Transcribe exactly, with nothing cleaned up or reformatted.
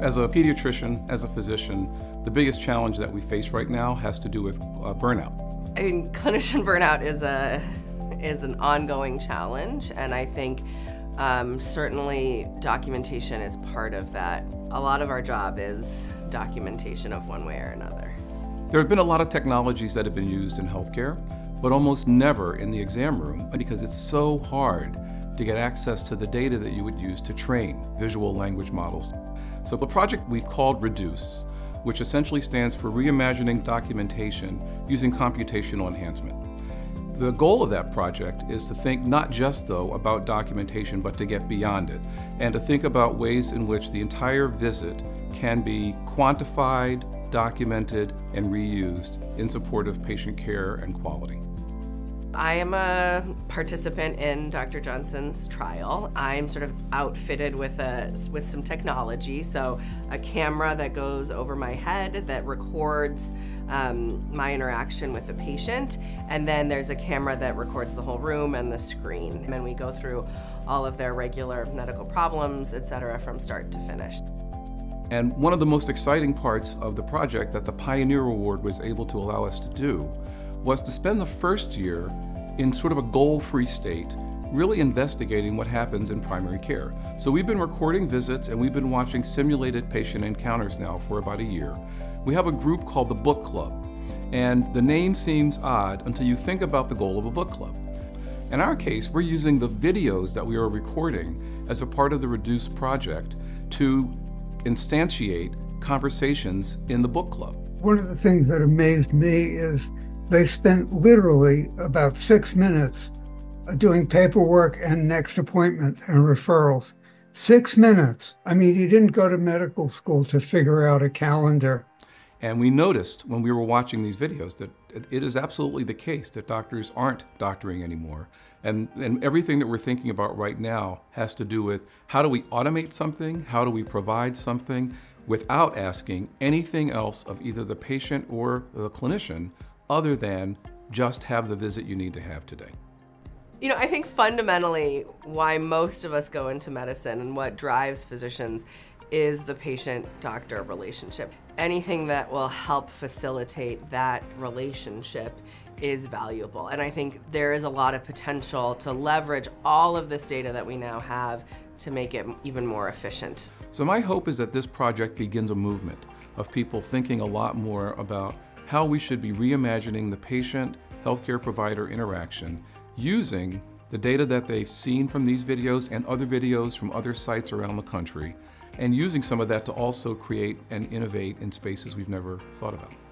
As a pediatrician, as a physician, the biggest challenge that we face right now has to do with uh, burnout. I mean, clinician burnout is a is an ongoing challenge, and I think um, certainly documentation is part of that. A lot of our job is documentation of one way or another. There have been a lot of technologies that have been used in healthcare, but almost never in the exam room because it's so hard to get access to the data that you would use to train visual language models. So the project we've called REDUCE, which essentially stands for Reimagining Documentation Using Computational Enhancement. The goal of that project is to think not just, though, about documentation, but to get beyond it, and to think about ways in which the entire visit can be quantified, documented, and reused in support of patient care and quality. I am a participant in Doctor Johnson's trial. I'm sort of outfitted with a with some technology, so a camera that goes over my head that records um, my interaction with the patient, and then there's a camera that records the whole room and the screen. And then we go through all of their regular medical problems, et cetera, from start to finish. And one of the most exciting parts of the project that the Pioneer Award was able to allow us to do was to spend the first year in sort of a goal-free state, really investigating what happens in primary care. So we've been recording visits and we've been watching simulated patient encounters now for about a year. We have a group called the Book Club, and the name seems odd until you think about the goal of a book club. In our case, we're using the videos that we are recording as a part of the REDUCE project to instantiate conversations in the book club. One of the things that amazed me is they spent literally about six minutes doing paperwork and next appointment and referrals. Six minutes. I mean, you didn't go to medical school to figure out a calendar. And we noticed when we were watching these videos that it is absolutely the case that doctors aren't doctoring anymore. And, and everything that we're thinking about right now has to do with how do we automate something, how do we provide something without asking anything else of either the patient or the clinician other than just have the visit you need to have today. You know, I think fundamentally why most of us go into medicine and what drives physicians is the patient-doctor relationship. Anything that will help facilitate that relationship is valuable. And I think there is a lot of potential to leverage all of this data that we now have to make it even more efficient. So my hope is that this project begins a movement of people thinking a lot more about how we should be reimagining the patient-healthcare provider interaction using the data that they've seen from these videos and other videos from other sites around the country, and using some of that to also create and innovate in spaces we've never thought about.